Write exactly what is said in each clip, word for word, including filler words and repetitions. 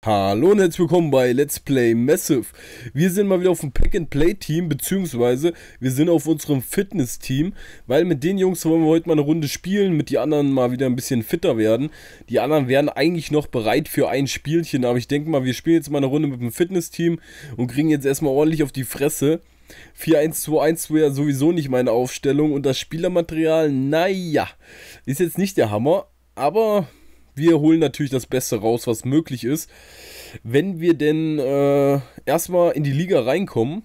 Hallo und herzlich willkommen bei Let's Play Massive. Wir sind mal wieder auf dem Pack-and-Play-Team, beziehungsweise wir sind auf unserem Fitness-Team, weil mit den Jungs wollen wir heute mal eine Runde spielen, mit den anderen mal wieder ein bisschen fitter werden. Die anderen wären eigentlich noch bereit für ein Spielchen, aber ich denke mal, wir spielen jetzt mal eine Runde mit dem Fitness-Team und kriegen jetzt erstmal ordentlich auf die Fresse. vier eins zwei eins wäre sowieso nicht meine Aufstellung und das Spielermaterial, naja, ist jetzt nicht der Hammer, aber wir holen natürlich das Beste raus, was möglich ist. Wenn wir denn äh, erstmal in die Liga reinkommen,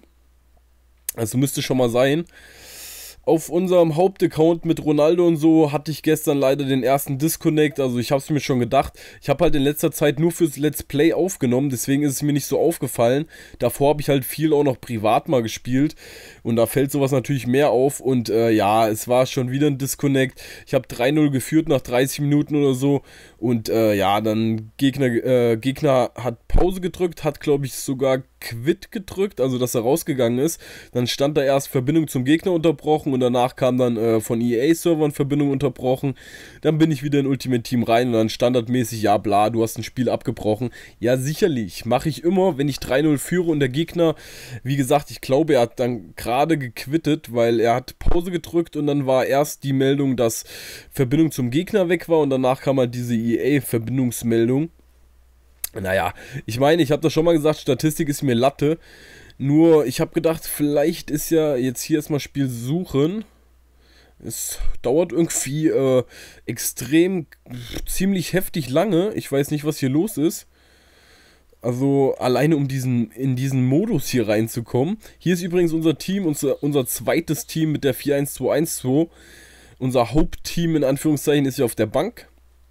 also müsste schon mal sein, auf unserem Hauptaccount mit Ronaldo und so hatte ich gestern leider den ersten Disconnect, also ich habe es mir schon gedacht. Ich habe halt in letzter Zeit nur fürs Let's Play aufgenommen, deswegen ist es mir nicht so aufgefallen. Davor habe ich halt viel auch noch privat mal gespielt und da fällt sowas natürlich mehr auf und äh, ja, es war schon wieder ein Disconnect. Ich habe drei null geführt nach dreißig Minuten oder so und äh, ja, dann Gegner, äh, Gegner hat Pause gedrückt, hat glaube ich sogar Quit gedrückt, also dass er rausgegangen ist. Dann stand da erst Verbindung zum Gegner unterbrochen und danach kam dann äh, von E A-Servern Verbindung unterbrochen. Dann bin ich wieder in Ultimate Team rein und dann standardmäßig, ja bla, du hast ein Spiel abgebrochen. Ja sicherlich, mache ich immer, wenn ich drei null führe und der Gegner, wie gesagt, ich glaube er hat dann gerade gequittet, weil er hat Pause gedrückt und dann war erst die Meldung, dass Verbindung zum Gegner weg war und danach kam halt diese E A-Verbindungsmeldung. Naja, ich meine, ich habe das schon mal gesagt, Statistik ist mir Latte. Nur, ich habe gedacht, vielleicht ist ja jetzt hier erstmal Spiel suchen. Es dauert irgendwie äh, extrem, ziemlich heftig lange. Ich weiß nicht, was hier los ist. Also, alleine um diesen, in diesen Modus hier reinzukommen. Hier ist übrigens unser Team, unser, unser zweites Team mit der vier eins zwei eins zwei. Unser Hauptteam in Anführungszeichen ist ja auf der Bank.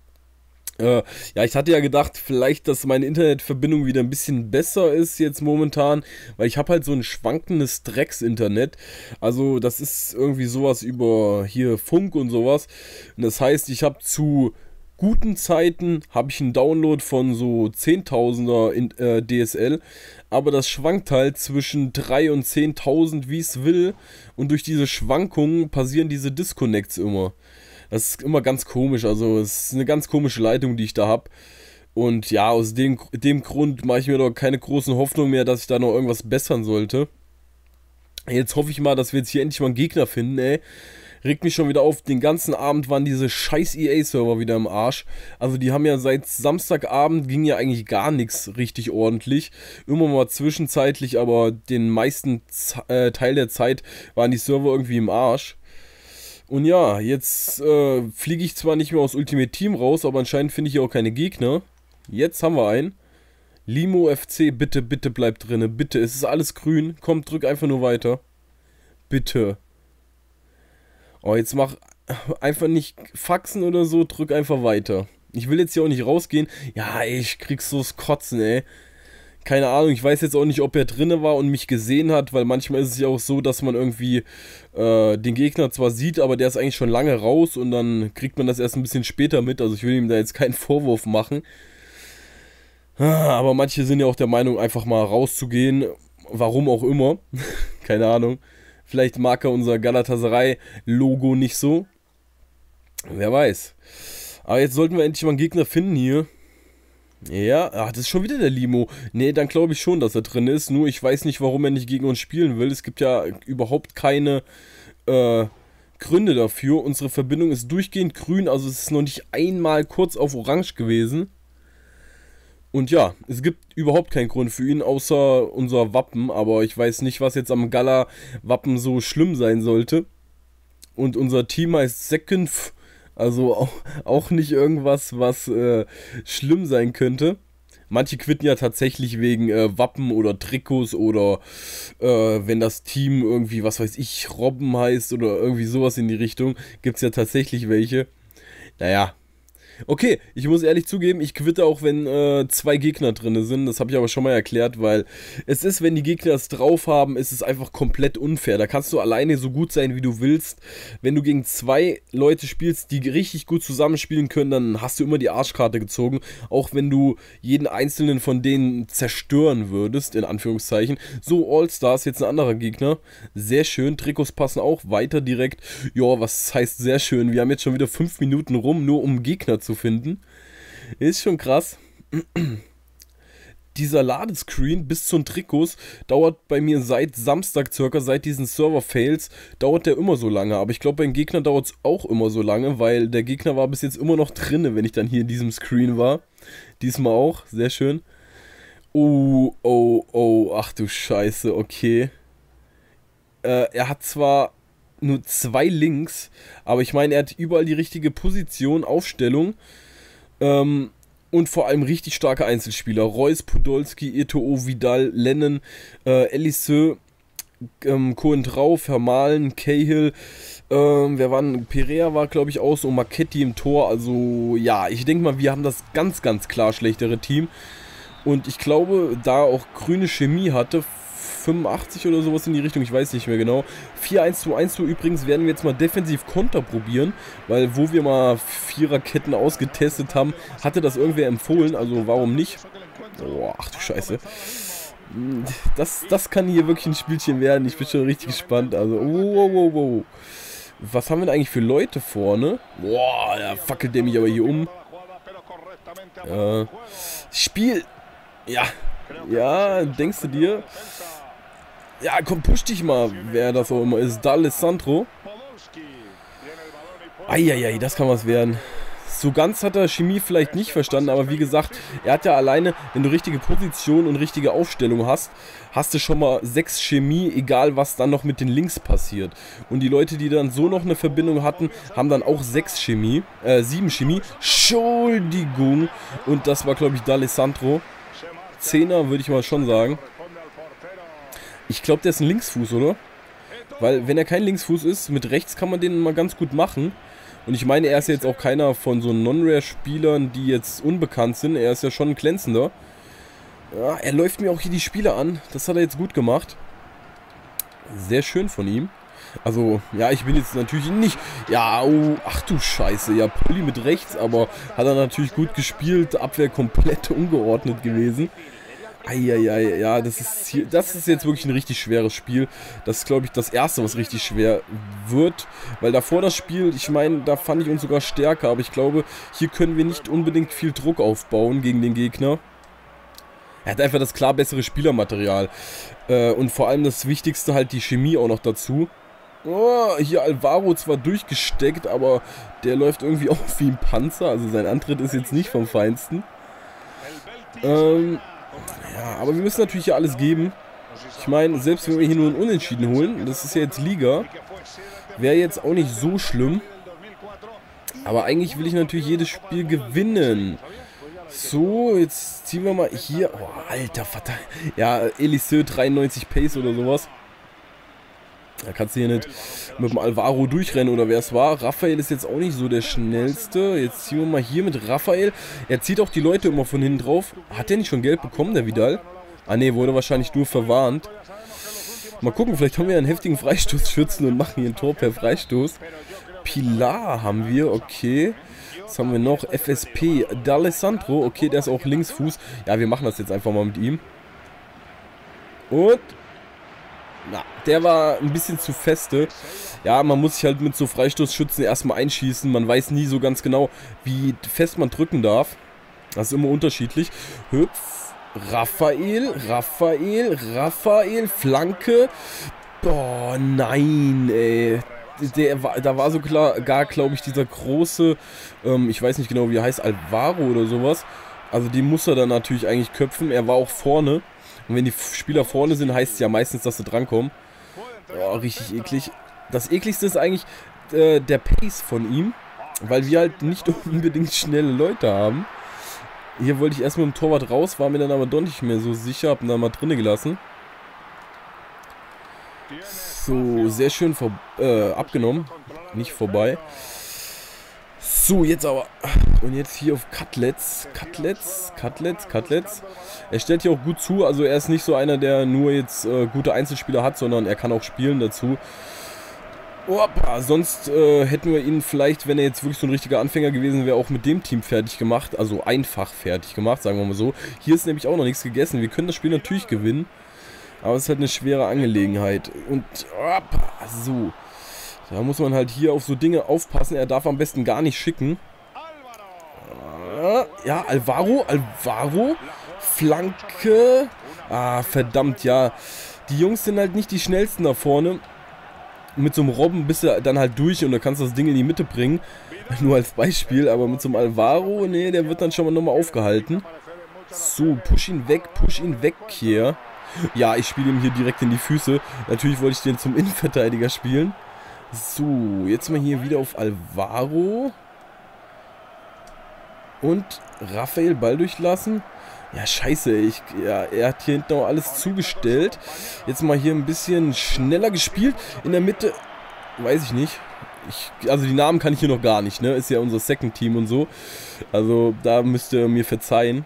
Äh, ja, ich hatte ja gedacht, vielleicht, dass meine Internetverbindung wieder ein bisschen besser ist jetzt momentan, weil ich habe halt so ein schwankendes Drecks-Internet. Also das ist irgendwie sowas über hier Funk und sowas. Und das heißt, ich habe zu guten Zeiten habe ich einen Download von so zehntausender in, äh, D S L, aber das schwankt halt zwischen drei und zehntausend, wie es will. Und durch diese Schwankungen passieren diese Disconnects immer. Das ist immer ganz komisch, also es ist eine ganz komische Leitung, die ich da habe. Und ja, aus dem, dem Grund mache ich mir doch keine großen Hoffnungen mehr, dass ich da noch irgendwas bessern sollte. Jetzt hoffe ich mal, dass wir jetzt hier endlich mal einen Gegner finden, ey. Regt mich schon wieder auf, den ganzen Abend waren diese scheiß E A-Server wieder im Arsch. Also die haben ja seit Samstagabend, ging ja eigentlich gar nichts richtig ordentlich. Immer mal zwischenzeitlich, aber den meisten Z äh, Teil der Zeit waren die Server irgendwie im Arsch. Und ja, jetzt äh, fliege ich zwar nicht mehr aus Ultimate Team raus, aber anscheinend finde ich hier auch keine Gegner. Jetzt haben wir einen. Limo F C, bitte, bitte bleib drinne, bitte. Es ist alles grün. Komm, drück einfach nur weiter. Bitte. Oh, jetzt mach einfach nicht Faxen oder so, drück einfach weiter. Ich will jetzt hier auch nicht rausgehen. Ja, ey, ich krieg so's Kotzen, ey. Keine Ahnung, ich weiß jetzt auch nicht, ob er drinne war und mich gesehen hat, weil manchmal ist es ja auch so, dass man irgendwie äh, den Gegner zwar sieht, aber der ist eigentlich schon lange raus und dann kriegt man das erst ein bisschen später mit. Also ich will ihm da jetzt keinen Vorwurf machen. Aber manche sind ja auch der Meinung, einfach mal rauszugehen, warum auch immer. Keine Ahnung. Vielleicht mag er unser Galatasaray-Logo nicht so. Wer weiß. Aber jetzt sollten wir endlich mal einen Gegner finden hier. Ja, ach, das ist schon wieder der Limo. Nee, dann glaube ich schon, dass er drin ist. Nur ich weiß nicht, warum er nicht gegen uns spielen will. Es gibt ja überhaupt keine äh, Gründe dafür. Unsere Verbindung ist durchgehend grün, also es ist noch nicht einmal kurz auf orange gewesen. Und ja, es gibt überhaupt keinen Grund für ihn, außer unser Wappen. Aber ich weiß nicht, was jetzt am Gala-Wappen so schlimm sein sollte. Und unser Team heißt Second. Also auch, auch nicht irgendwas, was äh, schlimm sein könnte. Manche quitten ja tatsächlich wegen äh, Wappen oder Trikots oder äh, wenn das Team irgendwie, was weiß ich, Robben heißt oder irgendwie sowas in die Richtung, gibt es ja tatsächlich welche. Naja. Okay, ich muss ehrlich zugeben, ich quitte auch, wenn äh, zwei Gegner drin sind. Das habe ich aber schon mal erklärt, weil es ist, wenn die Gegner es drauf haben, ist es einfach komplett unfair. Da kannst du alleine so gut sein, wie du willst. Wenn du gegen zwei Leute spielst, die richtig gut zusammenspielen können, dann hast du immer die Arschkarte gezogen. Auch wenn du jeden einzelnen von denen zerstören würdest, in Anführungszeichen. So, All-Stars, jetzt ein anderer Gegner. Sehr schön, Trikots passen auch weiter direkt. Ja, was heißt sehr schön? Wir haben jetzt schon wieder fünf Minuten rum, nur um Gegner zu finden. Ist schon krass. dieser Ladescreen bis zum Trikots dauert bei mir seit Samstag circa, seit diesen Server-Fails, dauert der immer so lange. Aber ich glaube, beim Gegner dauert es auch immer so lange, weil der Gegner war bis jetzt immer noch drinne, wenn ich dann hier in diesem Screen war. Diesmal auch, sehr schön. Oh, oh, oh, ach du Scheiße, okay. Äh, er hat zwar nur zwei Links, aber ich meine, er hat überall die richtige Position, Aufstellung. Ähm... Und vor allem richtig starke Einzelspieler. Reus, Podolski, Eto'o, Vidal, Lennon, äh, Elise, ähm, Coentrao, Vermaelen, Cahill, ähm, wer war denn? Perea war, glaube ich, auch so, Marchetti im Tor. Also, ja, ich denke mal, wir haben das ganz, ganz klar schlechtere Team. Und ich glaube, da auch grüne Chemie hatte, fünfundachtzig oder sowas in die Richtung, ich weiß nicht mehr genau. vier eins zwei eins übrigens werden wir jetzt mal defensiv Konter probieren, weil wo wir mal Viererketten ausgetestet haben, hatte das irgendwer empfohlen, also warum nicht? Oh, ach du Scheiße. Das, das kann hier wirklich ein Spielchen werden, ich bin schon richtig gespannt, also wow, wow, wow. Was haben wir denn eigentlich für Leute vorne? Boah, da fackelt der mich aber hier um. Äh, Spiel! Ja, ja, denkst du dir? Ja, komm, push dich mal, wer das auch immer ist. D'Alessandro. Eieiei, das kann was werden. So ganz hat er Chemie vielleicht nicht verstanden, aber wie gesagt, er hat ja alleine, wenn du richtige Position und richtige Aufstellung hast, hast du schon mal sechs Chemie, egal was dann noch mit den Links passiert. Und die Leute, die dann so noch eine Verbindung hatten, haben dann auch sechs Chemie, äh, sieben Chemie. Entschuldigung. Und das war, glaube ich, D'Alessandro. Zehner würde ich mal schon sagen. Ich glaube, der ist ein Linksfuß, oder? Weil, wenn er kein Linksfuß ist, mit rechts kann man den mal ganz gut machen. Und ich meine, er ist jetzt auch keiner von so Non-Rare-Spielern, die jetzt unbekannt sind. Er ist ja schon ein glänzender. Ja, er läuft mir auch hier die Spiele an. Das hat er jetzt gut gemacht. Sehr schön von ihm. Also, ja, ich bin jetzt natürlich nicht... Ja, oh, ach du Scheiße. Ja, Pulli mit rechts, aber hat er natürlich gut gespielt. Abwehr komplett ungeordnet gewesen. Eieiei, ja, das ist hier, das ist jetzt wirklich ein richtig schweres Spiel. Das ist, glaube ich, das erste, was richtig schwer wird. Weil davor das Spiel, ich meine, da fand ich uns sogar stärker. Aber ich glaube, hier können wir nicht unbedingt viel Druck aufbauen gegen den Gegner. Er hat einfach das klar bessere Spielermaterial. Äh, und vor allem das Wichtigste halt die Chemie auch noch dazu. Oh, hier Alvaro zwar durchgesteckt, aber der läuft irgendwie auch wie ein Panzer. Also sein Antritt ist jetzt nicht vom Feinsten. Ähm... Ja, aber wir müssen natürlich hier alles geben. Ich meine, selbst wenn wir hier nur einen Unentschieden holen, das ist ja jetzt Liga, wäre jetzt auch nicht so schlimm. Aber eigentlich will ich natürlich jedes Spiel gewinnen. So, jetzt ziehen wir mal hier... Oh, alter Vater. Ja, Elise dreiundneunzig Pace oder sowas. Da kannst du hier nicht mit dem Alvaro durchrennen oder wer es war. Raphael ist jetzt auch nicht so der schnellste. Jetzt ziehen wir mal hier mit Raphael. Er zieht auch die Leute immer von hinten drauf. Hat der nicht schon Geld bekommen, der Vidal? Ah ne, wurde wahrscheinlich nur verwarnt. Mal gucken, vielleicht haben wir einen heftigen Freistoßschützen und machen hier ein Tor per Freistoß. Pilar haben wir, okay. Was haben wir noch? F S P, D'Alessandro. Okay, der ist auch Linksfuß. Ja, wir machen das jetzt einfach mal mit ihm. Und... Na, der war ein bisschen zu feste. Ja, man muss sich halt mit so Freistoßschützen erstmal einschießen. Man weiß nie so ganz genau, wie fest man drücken darf. Das ist immer unterschiedlich. Hüpf. Raphael, Raphael, Raphael, Flanke. Boah, nein, ey. Der war, da war so klar, gar, glaube ich, dieser große, ähm, ich weiß nicht genau, wie er heißt, Alvaro oder sowas. Also den muss er dann natürlich eigentlich köpfen. Er war auch vorne. Und wenn die Spieler vorne sind, heißt es ja meistens, dass sie drankommen. Oh, richtig eklig. Das ekligste ist eigentlich äh, der Pace von ihm, weil wir halt nicht unbedingt schnelle Leute haben. Hier wollte ich erst mit dem Torwart raus, war mir dann aber doch nicht mehr so sicher, hab ihn dann mal drinnen gelassen. So, sehr schön vor, äh, abgenommen. Nicht vorbei. So, jetzt aber. Und jetzt hier auf Cutlets. Cutlets, Cutlets, Cutlets. Er stellt hier auch gut zu. Also er ist nicht so einer, der nur jetzt äh, gute Einzelspieler hat, sondern er kann auch spielen dazu. Opa, sonst äh, hätten wir ihn vielleicht, wenn er jetzt wirklich so ein richtiger Anfänger gewesen wäre, auch mit dem Team fertig gemacht. Also einfach fertig gemacht, sagen wir mal so. Hier ist nämlich auch noch nichts gegessen. Wir können das Spiel natürlich gewinnen. Aber es ist halt eine schwere Angelegenheit. Und opa, so. Da muss man halt hier auf so Dinge aufpassen. Er darf am besten gar nicht schicken. Ja, Alvaro, Alvaro. Flanke. Ah, verdammt, ja. Die Jungs sind halt nicht die schnellsten da vorne. Mit so einem Robben bist du dann halt durch und da kannst du das Ding in die Mitte bringen. Nur als Beispiel, aber mit so einem Alvaro, nee, der wird dann schon mal nochmal aufgehalten. So, push ihn weg, push ihn weg hier. Ja, ich spiele ihm hier direkt in die Füße. Natürlich wollte ich den zum Innenverteidiger spielen. So, jetzt mal hier wieder auf Alvaro. Und Raphael Ball durchlassen. Ja, scheiße, ich, ja, er hat hier hinten auch alles zugestellt. Jetzt mal hier ein bisschen schneller gespielt. In der Mitte, weiß ich nicht. Ich, also die Namen kann ich hier noch gar nicht, ne? Ist ja unser Second Team und so. Also da müsst ihr mir verzeihen.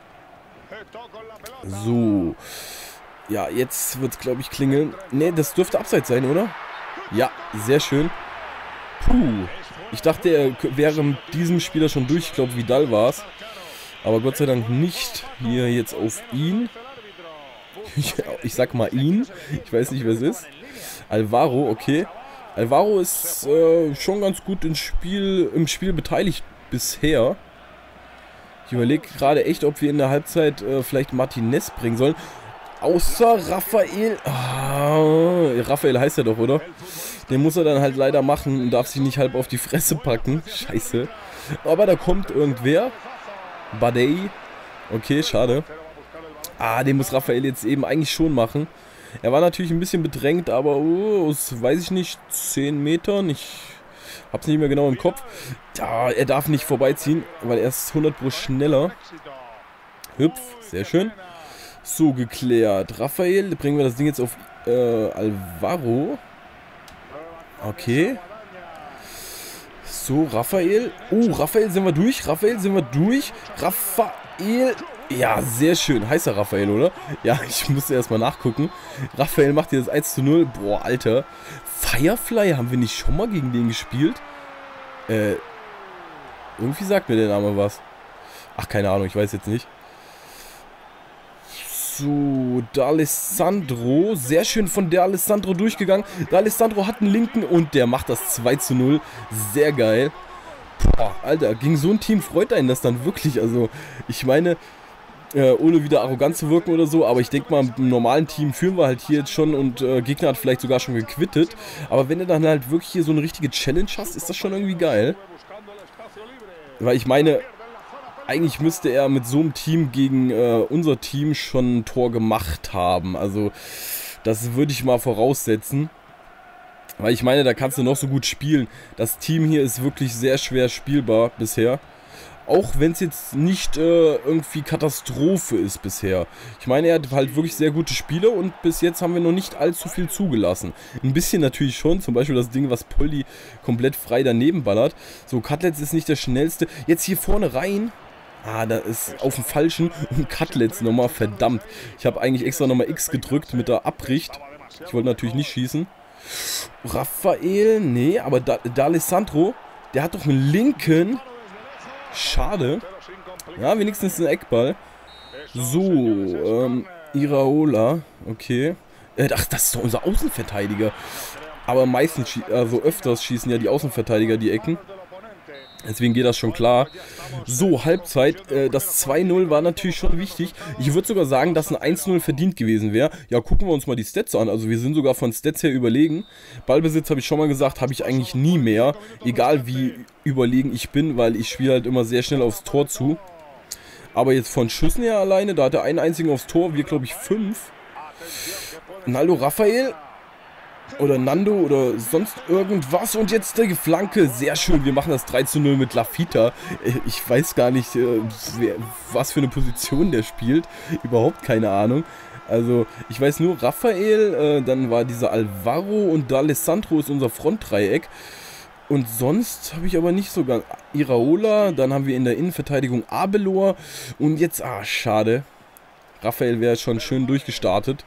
So. Ja, jetzt wird es, glaube ich, klingeln. Ne, das dürfte abseits sein, oder? Ja, sehr schön. Puh. Ich dachte, er wäre mit diesem Spieler schon durch. Ich glaube, Vidal war es. Aber Gott sei Dank nicht. Hier jetzt auf ihn. Ich sag mal ihn. Ich weiß nicht, wer es ist. Alvaro, okay. Alvaro ist äh, schon ganz gut im Spiel, im Spiel beteiligt bisher. Ich überlege gerade echt, ob wir in der Halbzeit äh, vielleicht Martinez bringen sollen. Außer Raphael. Ah, Raphael heißt er doch, oder? Den muss er dann halt leider machen und darf sich nicht halb auf die Fresse packen. Scheiße. Aber da kommt irgendwer. Badei. Okay, schade. Ah, den muss Raphael jetzt eben eigentlich schon machen. Er war natürlich ein bisschen bedrängt, aber oh, aus, weiß ich nicht, zehn Metern. Ich hab's nicht mehr genau im Kopf. Ja, er darf nicht vorbeiziehen, weil er ist hundert Prozent schneller. Hüpf, sehr schön. So, geklärt. Raphael, bringen wir das Ding jetzt auf äh, Alvaro. Okay. So, Raphael. Oh, Raphael sind wir durch. Raphael sind wir durch. Raphael. Ja, sehr schön. Heißer Raphael, oder? Ja, ich musste erstmal nachgucken. Raphael macht hier das eins zu null. Boah, Alter. Firefly, haben wir nicht schon mal gegen den gespielt? Äh, irgendwie sagt mir der Name was. Ach, keine Ahnung, ich weiß jetzt nicht. So, D'Alessandro. Sehr schön von D'Alessandro durchgegangen. D'Alessandro hat einen linken und der macht das zwei zu null. Sehr geil. Boah, Alter, gegen so ein Team freut einen das dann wirklich. Also, ich meine, äh, ohne wieder arrogant zu wirken oder so, aber ich denke mal, im normalen Team führen wir halt hier jetzt schon und äh, Gegner hat vielleicht sogar schon gequittet. Aber wenn du dann halt wirklich hier so eine richtige Challenge hast, ist das schon irgendwie geil. Weil ich meine, eigentlich müsste er mit so einem Team gegen äh, unser Team schon ein Tor gemacht haben. Also, das würde ich mal voraussetzen. Weil ich meine, da kannst du noch so gut spielen. Das Team hier ist wirklich sehr schwer spielbar bisher. Auch wenn es jetzt nicht äh, irgendwie Katastrophe ist bisher. Ich meine, er hat halt wirklich sehr gute Spiele und bis jetzt haben wir noch nicht allzu viel zugelassen. Ein bisschen natürlich schon, zum Beispiel das Ding, was Poldi komplett frei daneben ballert. So, Cutlets ist nicht der schnellste. Jetzt hier vorne rein. Ah, da ist auf dem Falschen. Und Cutlets nochmal, verdammt. Ich habe eigentlich extra nochmal X gedrückt mit der Abricht. Ich wollte natürlich nicht schießen. Raphael, nee, aber D'Alessandro, der hat doch einen linken. Schade. Ja, wenigstens ein Eckball. So, ähm, Iraola, okay. Äh, ach, das ist doch unser Außenverteidiger. Aber meistens, also öfters schießen ja die Außenverteidiger die Ecken. Deswegen geht das schon klar. So, Halbzeit. Äh, das zwei null war natürlich schon wichtig. Ich würde sogar sagen, dass ein eins null verdient gewesen wäre. Ja, gucken wir uns mal die Stats an. Also wir sind sogar von Stats her überlegen. Ballbesitz, habe ich schon mal gesagt, habe ich eigentlich nie mehr. Egal wie überlegen ich bin, weil ich spiele halt immer sehr schnell aufs Tor zu. Aber jetzt von Schüssen her alleine, da hat er einen einzigen aufs Tor. Wir, glaube ich, fünf. Naldo Raphael. Oder Nando oder sonst irgendwas. Und jetzt die Flanke. Sehr schön. Wir machen das drei zu null mit Lafita. Ich weiß gar nicht, wer, was für eine Position der spielt. Überhaupt keine Ahnung. Also, ich weiß nur, Raphael, dann war dieser Alvaro und D'Alessandro ist unser Frontdreieck. Und sonst habe ich aber nicht so ganz... Iraola, dann haben wir in der Innenverteidigung Abelor. Und jetzt, ah, schade. Raphael wäre schon schön durchgestartet.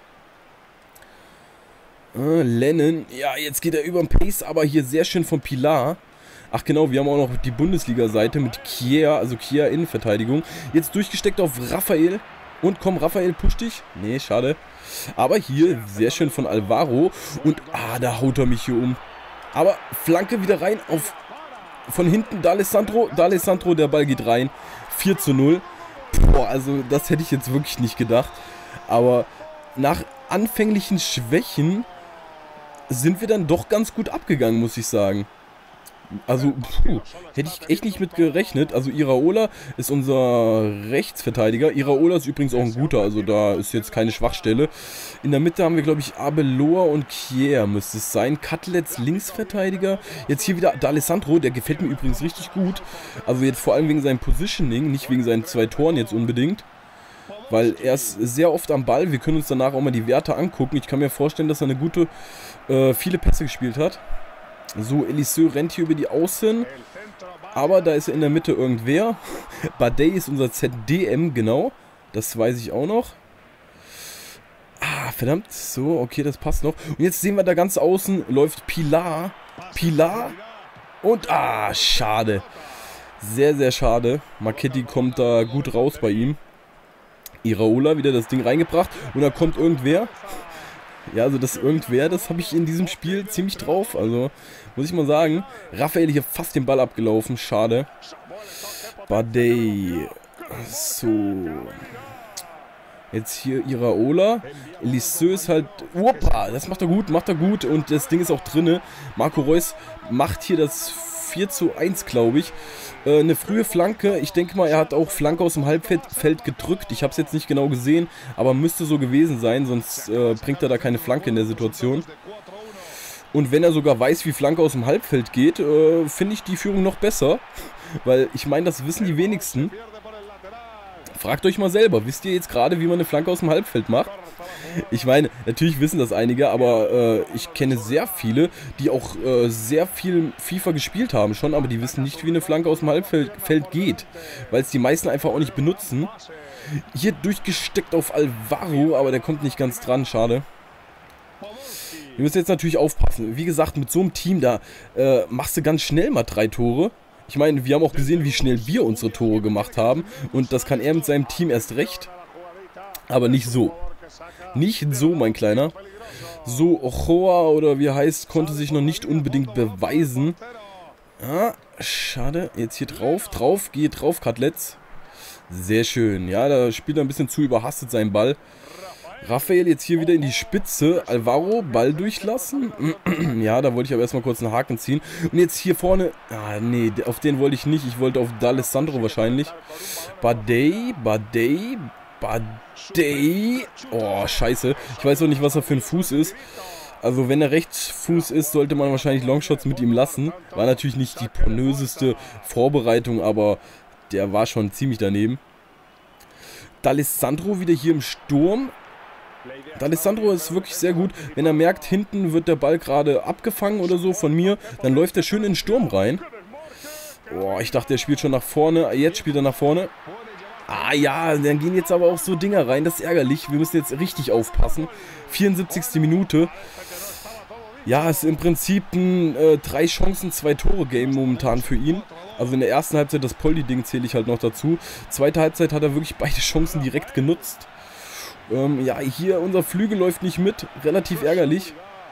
Äh, Lennon, ja, jetzt geht er über den Pace, aber hier sehr schön von Pilar. Ach genau, wir haben auch noch die Bundesliga-Seite mit Kier, also Kier Innenverteidigung. Jetzt durchgesteckt auf Raphael. Und komm, Raphael, push dich. Nee, schade. Aber hier sehr schön von Alvaro. Und, ah, da haut er mich hier um. Aber Flanke wieder rein auf... Von hinten D'Alessandro. D'Alessandro, der Ball geht rein. vier zu null. Boah, also das hätte ich jetzt wirklich nicht gedacht. Aber nach anfänglichen Schwächen sind wir dann doch ganz gut abgegangen, muss ich sagen. Also, puh, hätte ich echt nicht mit gerechnet. Also, Iraola ist unser Rechtsverteidiger. Iraola ist übrigens auch ein guter, also da ist jetzt keine Schwachstelle. In der Mitte haben wir, glaube ich, Arbeloa und Kier müsste es sein. Cutlets Linksverteidiger. Jetzt hier wieder D'Alessandro, der gefällt mir übrigens richtig gut. Also jetzt vor allem wegen seinem Positioning, nicht wegen seinen zwei Toren jetzt unbedingt. Weil er ist sehr oft am Ball. Wir können uns danach auch mal die Werte angucken. Ich kann mir vorstellen, dass er eine gute, äh, viele Pässe gespielt hat. So, Eliseu rennt hier über die Außen. Aber da ist in der Mitte irgendwer. Badei ist unser Z D M, genau. Das weiß ich auch noch. Ah, verdammt. So, okay, das passt noch. Und jetzt sehen wir da ganz außen läuft Pilar. Pilar. Und, ah, schade. Sehr, sehr schade. Marchetti kommt da gut raus bei ihm. Iraola wieder das Ding reingebracht. Und da kommt irgendwer. Ja, also das irgendwer, das habe ich in diesem Spiel ziemlich drauf. Also, muss ich mal sagen. Raphael hier fast den Ball abgelaufen. Schade. Badei. So. Jetzt hier Iraola. Eliseu ist halt... Opa, das macht er gut, macht er gut. Und das Ding ist auch drinne. Marco Reus macht hier das vier zu eins, glaube ich. Äh, eine frühe Flanke. Ich denke mal, er hat auch Flanke aus dem Halbfeld gedrückt. Ich habe es jetzt nicht genau gesehen, aber müsste so gewesen sein. Sonst äh, bringt er da keine Flanke in der Situation. Und wenn er sogar weiß, wie Flanke aus dem Halbfeld geht, äh, finde ich die Führung noch besser. Weil ich meine, das wissen die wenigsten. Fragt euch mal selber, wisst ihr jetzt gerade, wie man eine Flanke aus dem Halbfeld macht? Ich meine, natürlich wissen das einige, aber äh, ich kenne sehr viele, die auch äh, sehr viel FIFA gespielt haben schon, aber die wissen nicht, wie eine Flanke aus dem Halbfeld Feld geht, weil es die meisten einfach auch nicht benutzen. Hier durchgesteckt auf Alvaro, aber der kommt nicht ganz dran, schade. Wir müssen jetzt natürlich aufpassen. Wie gesagt, mit so einem Team, da äh, machst du ganz schnell mal drei Tore. Ich meine, wir haben auch gesehen, wie schnell wir unsere Tore gemacht haben. Und das kann er mit seinem Team erst recht. Aber nicht so. Nicht so, mein Kleiner. So, Ochoa oder wie er heißt, konnte sich noch nicht unbedingt beweisen. Ah, schade. Jetzt hier drauf. Drauf, geht drauf, Cutlets. Sehr schön. Ja, da spielt er ein bisschen zu überhastet seinen Ball. Raphael jetzt hier wieder in die Spitze. Alvaro, Ball durchlassen. Ja, da wollte ich aber erstmal kurz einen Haken ziehen. Und jetzt hier vorne. Ah, nee, auf den wollte ich nicht. Ich wollte auf D'Alessandro wahrscheinlich. Badei, Badei, Badei. Oh, scheiße. Ich weiß auch nicht, was er für ein Fuß ist. Also, wenn er Rechtsfuß ist, sollte man wahrscheinlich Longshots mit ihm lassen. War natürlich nicht die pornöseste Vorbereitung, aber der war schon ziemlich daneben. D'Alessandro wieder hier im Sturm. D'Alessandro ist wirklich sehr gut. Wenn er merkt, hinten wird der Ball gerade abgefangen oder so von mir, dann läuft er schön in den Sturm rein. Boah, ich dachte, er spielt schon nach vorne. Jetzt spielt er nach vorne. Ah ja, dann gehen jetzt aber auch so Dinger rein. Das ist ärgerlich. Wir müssen jetzt richtig aufpassen. vierundsiebzigste Minute. Ja, es ist im Prinzip ein äh, drei Chancen, zwei Tore Game momentan für ihn. Also in der ersten Halbzeit das Polly-Ding zähle ich halt noch dazu. Zweite Halbzeit hat er wirklich beide Chancen direkt genutzt. Ähm, ja, hier unser Flügel läuft nicht mit. Relativ ärgerlich.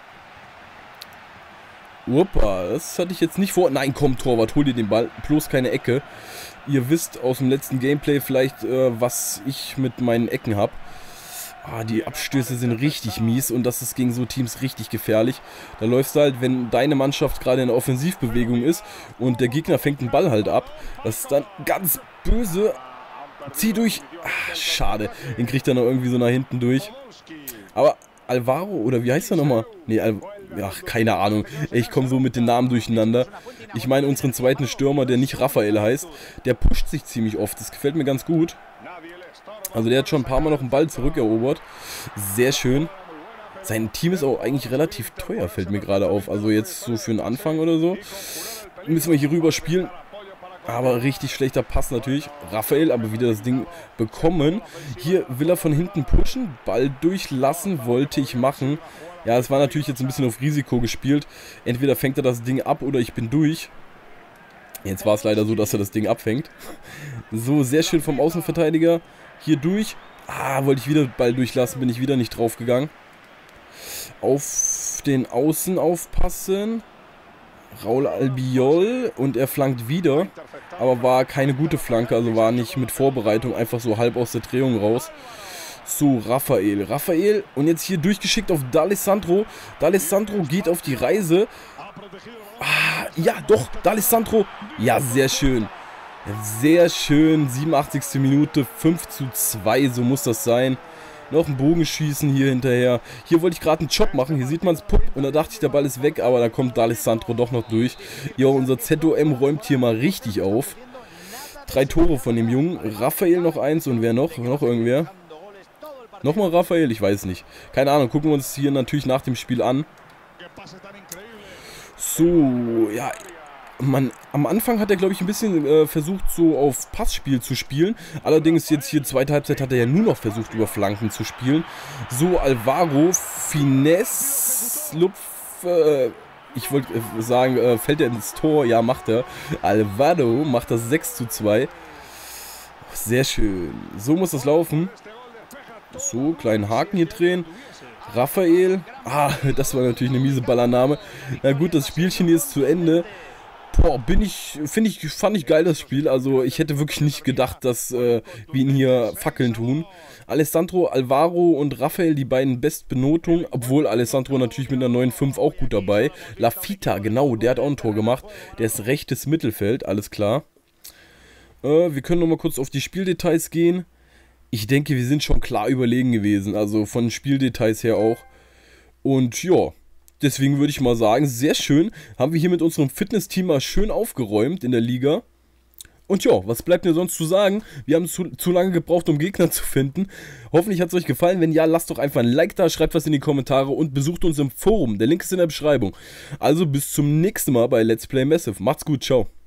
Opa, das hatte ich jetzt nicht vor. Nein, komm, Torwart, hol dir den Ball. Bloß keine Ecke. Ihr wisst aus dem letzten Gameplay vielleicht, äh, was ich mit meinen Ecken habe. Ah, die Abstöße sind richtig mies und das ist gegen so Teams richtig gefährlich. Da läufst du halt, wenn deine Mannschaft gerade in der Offensivbewegung ist und der Gegner fängt den Ball halt ab. Das ist dann ganz böse. Zieh durch. Ach, schade. Den kriegt er noch irgendwie so nach hinten durch. Aber Alvaro, oder wie heißt er nochmal? Nee, Al ach, keine Ahnung. Ich komme so mit den Namen durcheinander. Ich meine unseren zweiten Stürmer, der nicht Raphael heißt, der pusht sich ziemlich oft. Das gefällt mir ganz gut. Also der hat schon ein paar Mal noch einen Ball zurückerobert. Sehr schön. Sein Team ist auch eigentlich relativ teuer, fällt mir gerade auf. Also jetzt so für einen Anfang oder so. Müssen wir hier rüber spielen. Aber richtig schlechter Pass natürlich. Raphael aber wieder das Ding bekommen. Hier will er von hinten pushen. Ball durchlassen wollte ich machen. Ja, es war natürlich jetzt ein bisschen auf Risiko gespielt. Entweder fängt er das Ding ab oder ich bin durch. Jetzt war es leider so, dass er das Ding abfängt. So, sehr schön vom Außenverteidiger. Hier durch. Ah, wollte ich wieder Ball durchlassen. Bin ich wieder nicht drauf gegangen. Auf den Außen aufpassen. Raul Albiol und er flankt wieder, aber war keine gute Flanke, also war nicht mit Vorbereitung, einfach so halb aus der Drehung raus. So, Raphael, Raphael und jetzt hier durchgeschickt auf D'Alessandro. D'Alessandro geht auf die Reise. Ah, ja, doch, D'Alessandro. Ja, sehr schön. Sehr schön, siebenundachtzigste Minute, fünf zu zwei, so muss das sein. Noch ein Bogenschießen hier hinterher. Hier wollte ich gerade einen Chop machen, hier sieht man es, pupp, und da dachte ich, der Ball ist weg, aber da kommt D'Alessandro doch noch durch. Ja, unser Z O M räumt hier mal richtig auf. Drei Tore von dem Jungen, Raphael noch eins und wer noch? Noch irgendwer? Nochmal Raphael? Ich weiß nicht. Keine Ahnung, gucken wir uns hier natürlich nach dem Spiel an. So, ja... Man, am Anfang hat er, glaube ich, ein bisschen äh, versucht, so auf Passspiel zu spielen. Allerdings jetzt hier, zweite Halbzeit, hat er ja nur noch versucht, über Flanken zu spielen. So, Alvaro, Finesse, Lupf, äh, ich wollte äh, sagen, äh, fällt er ins Tor? Ja, macht er. Alvaro macht das sechs zu zwei. Sehr schön. So muss das laufen. So, kleinen Haken hier drehen. Raphael. Ah, das war natürlich eine miese Ballername. Na gut, das Spielchen hier ist zu Ende. Boah, bin ich, finde ich, fand ich geil das Spiel, also ich hätte wirklich nicht gedacht, dass äh, wir ihn hier fackeln tun. Alessandro, Alvaro und Raphael, die beiden Bestbenotungen, obwohl Alessandro natürlich mit einer neun fünf auch gut dabei. Lafita, genau, der hat auch ein Tor gemacht, der ist rechtes Mittelfeld, alles klar. Äh, wir können nochmal kurz auf die Spieldetails gehen. Ich denke, wir sind schon klar überlegen gewesen, also von Spieldetails her auch. Und ja... Deswegen würde ich mal sagen, sehr schön, haben wir hier mit unserem Fitnessteam mal schön aufgeräumt in der Liga. Und ja, was bleibt mir sonst zu sagen? Wir haben zu, zu lange gebraucht, um Gegner zu finden. Hoffentlich hat es euch gefallen. Wenn ja, lasst doch einfach ein Like da, schreibt was in die Kommentare und besucht uns im Forum. Der Link ist in der Beschreibung. Also bis zum nächsten Mal bei Let's Play Massive. Macht's gut, ciao.